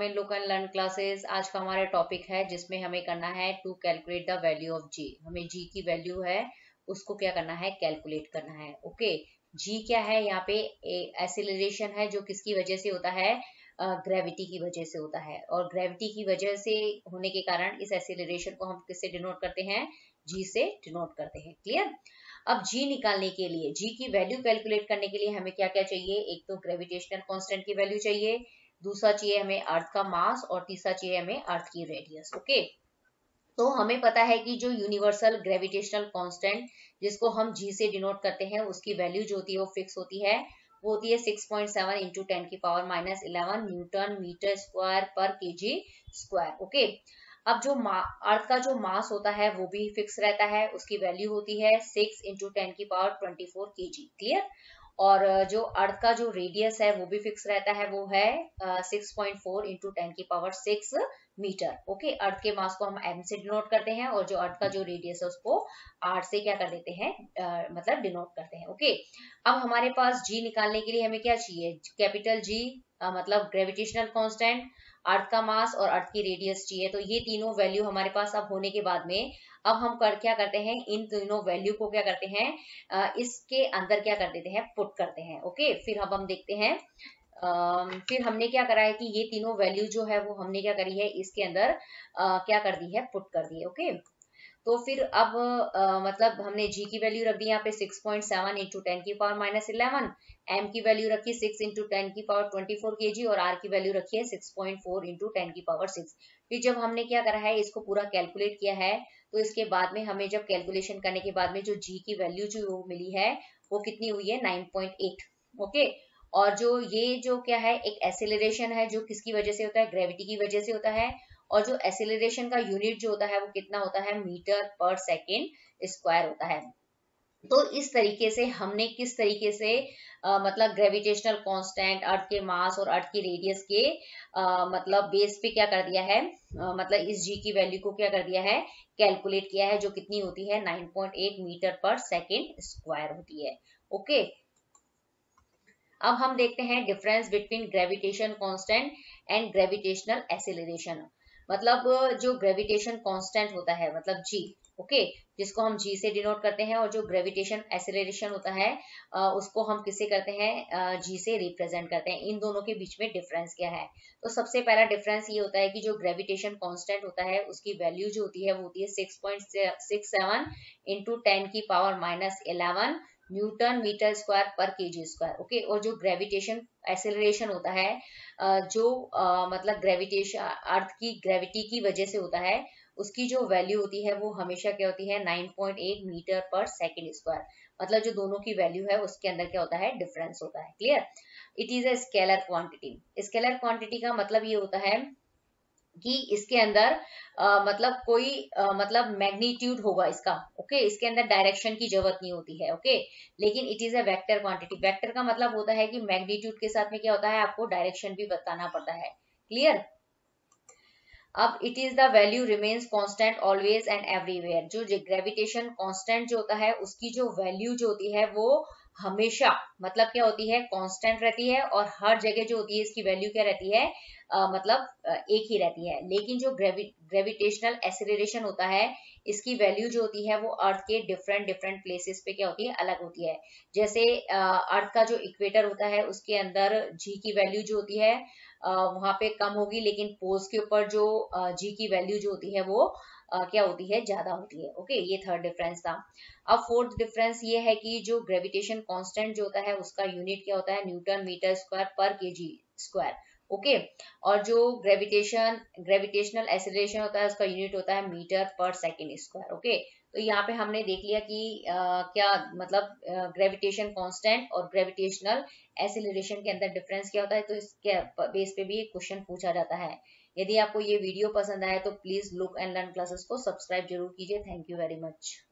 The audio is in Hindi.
In look and learn classes. आज का हमारा टॉपिक है जिसमें हमें करना है to calculate the value of G. हमें जी की वैल्यू है उसको क्या करना है, कैलकुलेट करना है। ओके, जी क्या है यहाँ पे, एक्सीलरेशन है जो किसकी वजह से होता है, ग्रेविटी की वजह से होता है। और ग्रेविटी की वजह से होने के कारण इस एक्सीलरेशन को हम किससे डिनोट करते हैं, जी से डिनोट करते हैं। क्लियर। अब जी निकालने के लिए, जी की वैल्यू कैलकुलेट करने के लिए हमें क्या क्या चाहिए, एक तो ग्रेविटेशनल कांस्टेंट की वैल्यू चाहिए, दूसरा चाहिए हमें अर्थ का मास, और तीसरा चाहिए हमें अर्थ की रेडियस। ओके, तो हमें पता है कि जो यूनिवर्सल ग्रेविटेशनल कांस्टेंट जिसको हम जी से डिनोट करते हैं उसकी वैल्यू जो होती है वो फिक्स होती है, वो होती है 6.7 इंटू 10⁻11 न्यूटन मीटर स्क्वायर पर केजी स्क्वायर। ओके, अब जो अर्थ का जो मास होता है वो भी फिक्स रहता है, उसकी वैल्यू होती है 6 इंटू 10⁻24 केजी। क्लियर। और जो अर्थ का जो रेडियस है वो भी फिक्स रहता है, वो है 6.4 इंटू 10⁻6 मीटर। ओके, अर्थ के मास को हम एम से डिनोट करते हैं और जो अर्थ का जो रेडियस है उसको आर से क्या कर देते हैं, मतलब डिनोट करते हैं। ओके, अब हमारे पास जी निकालने के लिए हमें क्या चाहिए, कैपिटल जी मतलब ग्रेविटेशनल कांस्टेंट, अर्थ का मास और अर्थ की रेडियस चाहिए। तो ये तीनों वैल्यू हमारे पास अब होने के बाद में अब हम क्या करते हैं, इन तीनों वैल्यू को क्या करते हैं, इसके अंदर क्या कर देते हैं, पुट करते हैं। ओके, फिर अब हम देखते हैं, फिर हमने क्या करा है कि ये तीनों वैल्यू जो है वो हमने क्या करी है, इसके अंदर क्या कर दी है, पुट कर दी है। ओके, तो फिर अब मतलब हमने जी की वैल्यू रख दी यहाँ पे 6.7 इंटू 10⁻11, एम की वैल्यू रखी 6 इंटू 10⁻24 केजी, और आर की वैल्यू रखी है 6.4 इंटू 10⁻6। फिर जब हमने क्या करा है, इसको पूरा कैलकुलेट किया है, तो इसके बाद में हमें जब कैलकुलेशन करने के बाद में जो जी की वैल्यू जो मिली है वो कितनी हुई है, 9.8। ओके, और जो ये जो क्या है, एक एक्सेलरेशन है जो किसकी वजह से होता है, ग्रेविटी की वजह से होता है। और जो एक्सेलरेशन का यूनिट जो होता है वो कितना होता है, मीटर पर सेकेंड स्क्वायर होता है। तो इस तरीके से हमने किस तरीके से मतलब ग्रेविटेशनल कांस्टेंट, अर्थ के मास और अर्थ की रेडियस के मतलब बेस पे क्या कर दिया है, मतलब इस जी की वैल्यू को क्या कर दिया है, कैलकुलेट किया है, जो कितनी होती है 9.8 मीटर पर सेकेंड स्क्वायर होती है। ओके, अब हम देखते हैं difference between gravitation constant and gravitational acceleration. मतलब जो ग्रेविटेशन कांस्टेंट होता है मतलब जी, ओके, जिसको हम जी से डिनोट करते हैं, और जो ग्रेविटेशन एक्सेलरेशन होता है उसको हम किससे करते हैं, जी से रिप्रेजेंट करते हैं। इन दोनों के बीच में डिफरेंस क्या है, तो सबसे पहला डिफरेंस ये होता है कि जो ग्रेविटेशन कांस्टेंट होता है उसकी वैल्यू जो होती है वो होती है 6.67 इंटू 10⁻11 न्यूटन मीटर स्क्वायर पर केजी स्क्वायर। ओके, और जो ग्रेविटेशन एक्सेलरेशन होता है जो मतलब ग्रेविटेशन अर्थ की ग्रेविटी की वजह से होता है, उसकी जो वैल्यू होती है वो हमेशा क्या होती है, 9.8 मीटर पर सेकेंड स्क्वायर। मतलब जो दोनों की वैल्यू है उसके अंदर क्या होता है, डिफरेंस होता है। Clear. It is a scalar quantity. Scalar quantity का मतलब ये होता है कि इसके अंदर मतलब कोई मतलब मैग्नीट्यूड होगा इसका। ओके, इसके अंदर डायरेक्शन की जरूरत नहीं होती है। ओके, लेकिन it is a vector quantity. Vector का मतलब होता है कि मैग्नीट्यूड के साथ में क्या होता है, आपको डायरेक्शन भी बताना पड़ता है। क्लियर। अब it is the value remains constant always and everywhere. जो ग्रेविटेशन कांस्टेंट जो होता है उसकी जो वैल्यू जो होती है वो हमेशा मतलब क्या होती है, कांस्टेंट रहती है, और हर जगह जो होती है इसकी वैल्यू क्या रहती है, मतलब एक ही रहती है। लेकिन जो ग्रेविटेशनल एक्सेलरेशन होता है इसकी वैल्यू जो होती है वो अर्थ के डिफरेंट डिफरेंट प्लेसेस पे क्या होती है, अलग होती है। जैसे अर्थ का जो इक्वेटर होता है उसके अंदर जी की वैल्यू जो होती है वहां पे कम होगी, लेकिन पोल्स के ऊपर जो जी की वैल्यू जो होती है वो क्या होती है, ज्यादा होती है। ओके, ये थर्ड डिफरेंस था। अब फोर्थ डिफरेंस ये है कि जो ग्रेविटेशन कांस्टेंट जो होता है उसका यूनिट क्या होता है, न्यूटन मीटर स्क्वायर पर केजी स्क्वायर। ओके, और जो ग्रेविटेशनल एक्सेलरेशन होता है उसका यूनिट होता है मीटर पर सेकेंड स्क्वायर। ओके, तो यहाँ पे हमने देख लिया कि क्या मतलब ग्रेविटेशन कांस्टेंट और ग्रेविटेशनल एक्सेलरेशन के अंदर डिफरेंस क्या होता है। तो इसके बेस पे भी एक क्वेश्चन पूछा जाता है। यदि आपको ये वीडियो पसंद आए तो please look and learn classes को सब्सक्राइब जरूर कीजिए। Thank you very much.